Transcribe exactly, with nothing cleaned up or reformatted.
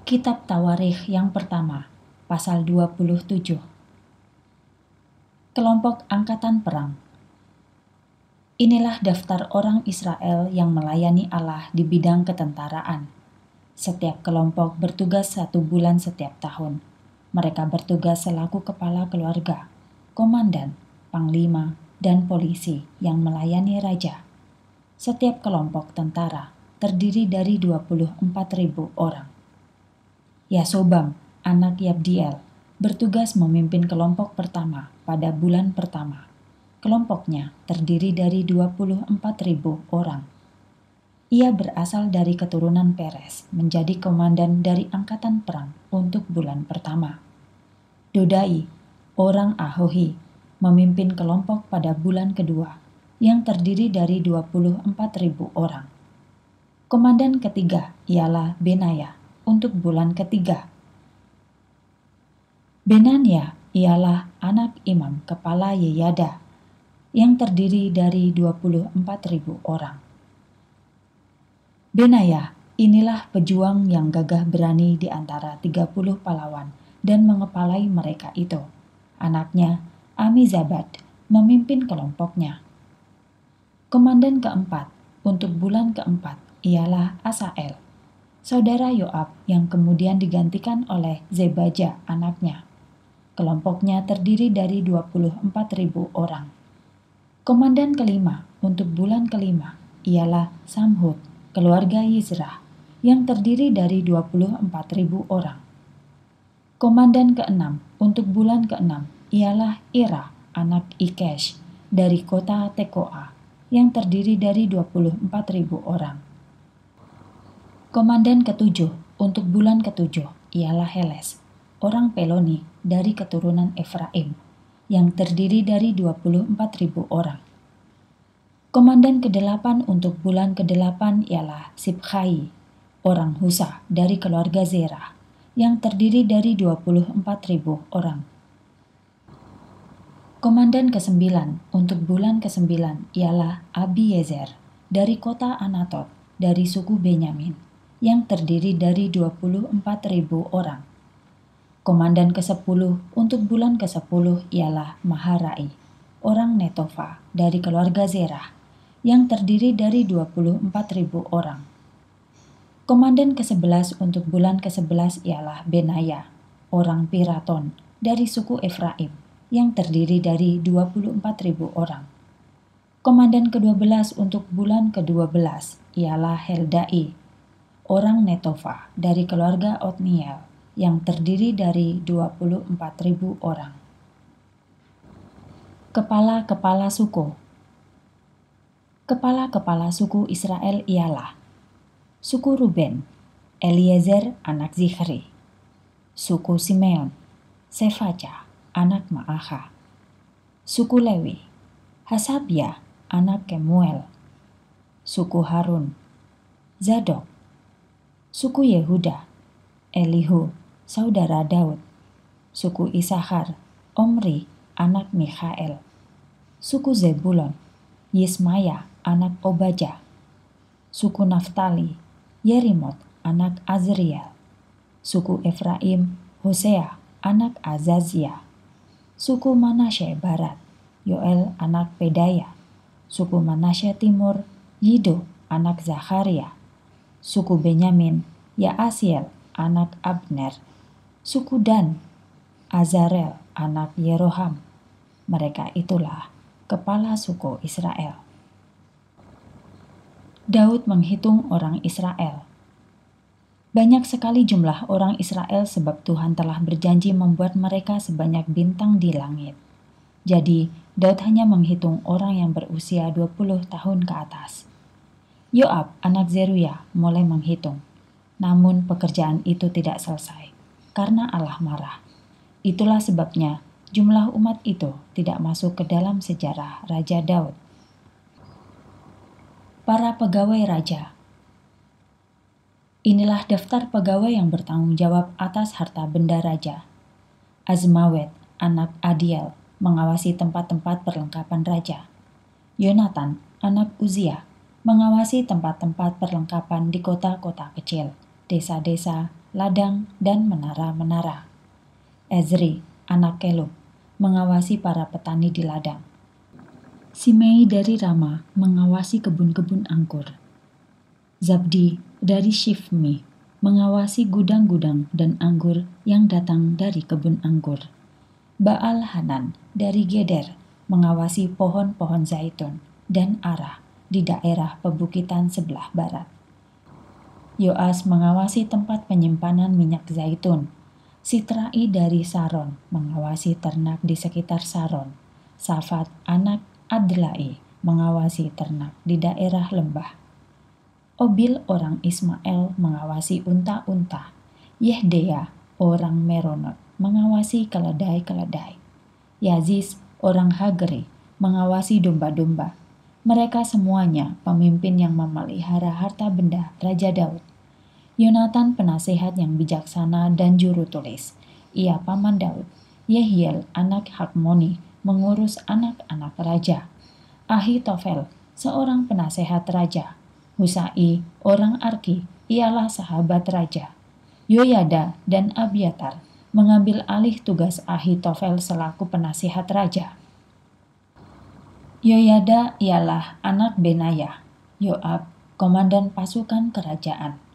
Kitab Tawarikh yang pertama, pasal dua puluh tujuh. Kelompok Angkatan Perang. Inilah daftar orang Israel yang melayani Allah di bidang ketentaraan. Setiap kelompok bertugas satu bulan setiap tahun. Mereka bertugas selaku kepala keluarga, komandan, panglima, dan polisi yang melayani raja. Setiap kelompok tentara terdiri dari dua puluh empat ribu orang. Yasobam, anak Yabdiel, bertugas memimpin kelompok pertama pada bulan pertama. Kelompoknya terdiri dari dua puluh empat ribu orang. Ia berasal dari keturunan Peres, menjadi komandan dari angkatan perang untuk bulan pertama. Dodai, orang Ahohi, memimpin kelompok pada bulan kedua, yang terdiri dari dua puluh empat ribu orang. Komandan ketiga ialah Benaya untuk bulan ketiga. Benania ialah anak imam kepala Yeyada, yang terdiri dari dua puluh empat ribu orang. Benaya, inilah pejuang yang gagah berani di antara tiga puluh pahlawan dan mengepalai mereka itu. Anaknya, Amizabad, memimpin kelompoknya. Komandan keempat untuk bulan keempat ialah Asael, saudara Yoab yang kemudian digantikan oleh Zebaja anaknya. Kelompoknya terdiri dari dua puluh empat ribu orang. Komandan kelima untuk bulan kelima ialah Samhut, keluarga Yizrah, yang terdiri dari dua puluh empat ribu orang. Komandan keenam untuk bulan keenam ialah Ira, anak Ikesh, dari kota Tekoa, yang terdiri dari dua puluh empat ribu orang. Komandan ketujuh untuk bulan ketujuh ialah Heles, orang Peloni dari keturunan Efraim, yang terdiri dari dua puluh empat ribu orang. Komandan kedelapan untuk bulan kedelapan ialah Sibkhai, orang Husa dari keluarga Zerah, yang terdiri dari dua puluh empat ribu orang. Komandan kesembilan untuk bulan kesembilan ialah Abiezer dari kota Anatot dari suku Benyamin, yang terdiri dari dua puluh empat ribu orang. Komandan kesepuluh untuk bulan kesepuluh ialah Maharai, orang Netofa dari keluarga Zerah, yang terdiri dari dua puluh empat ribu orang. Komandan kesebelas untuk bulan kesebelas ialah Benaya, orang Piraton dari suku Efraim, yang terdiri dari dua puluh empat ribu orang. Komandan kedua belas untuk bulan kedua belas ialah Heldai, orang Netofa dari keluarga Otniel, yang terdiri dari dua puluh empat ribu orang. Kepala-kepala suku. Kepala-kepala suku Israel ialah suku Ruben, Eliezer anak Zichri. Suku Simeon, Sefaca anak Maacha. Suku Lewi, Hasabia anak Kemuel. Suku Harun, Zadok. Suku Yehuda, Elihu saudara Daud. Suku Isahar, Omri anak Mikhael. Suku Zebulon, Yismaya anak Obaja. Suku Naftali, Yerimot anak Azriel. Suku Efraim, Hosea anak Azazia. Suku Manasye Barat, Yoel anak Pedaya. Suku Manasye Timur, Yido anak Zakharia. Suku Benyamin, Yaasiel anak Abner. Suku Dan, Azarel anak Yeroham. Mereka itulah kepala suku Israel. Daud menghitung orang Israel. Banyak sekali jumlah orang Israel sebab Tuhan telah berjanji membuat mereka sebanyak bintang di langit. Jadi, Daud hanya menghitung orang yang berusia dua puluh tahun ke atas. Yoab, anak Zeruya, mulai menghitung. Namun pekerjaan itu tidak selesai, karena Allah marah. Itulah sebabnya jumlah umat itu tidak masuk ke dalam sejarah Raja Daud. Para pegawai raja. Inilah daftar pegawai yang bertanggung jawab atas harta benda raja. Azmawet, anak Adiel, mengawasi tempat-tempat perlengkapan raja. Yonatan, anak Uzia, mengawasi tempat-tempat perlengkapan di kota-kota kecil, desa-desa, ladang, dan menara-menara. Ezri, anak Kelub, mengawasi para petani di ladang. Simei dari Rama mengawasi kebun-kebun anggur. Zabdi dari Shifmi mengawasi gudang-gudang dan anggur yang datang dari kebun anggur. Baal Hanan dari Geder mengawasi pohon-pohon zaitun dan arah di daerah pebukitan sebelah barat. Yoas mengawasi tempat penyimpanan minyak zaitun. Sitrai dari Saron mengawasi ternak di sekitar Saron. Safat anak Adlai mengawasi ternak di daerah lembah. Obil orang Ismael mengawasi unta-unta. Yehdea orang Meronot mengawasi keledai-keledai. Yazis orang Hagri mengawasi domba-domba. Mereka semuanya pemimpin yang memelihara harta benda Raja Daud. Yonatan penasehat yang bijaksana dan juru tulis. Ia paman Daud. Yehiel anak Hakmoni mengurus anak-anak raja. Ahitofel seorang penasehat raja. Husai, orang Arki, ialah sahabat raja. Yoyada dan Abiatar mengambil alih tugas Ahitofel selaku penasihat raja. Yoyada ialah anak Benaya. Yoab, komandan pasukan kerajaan.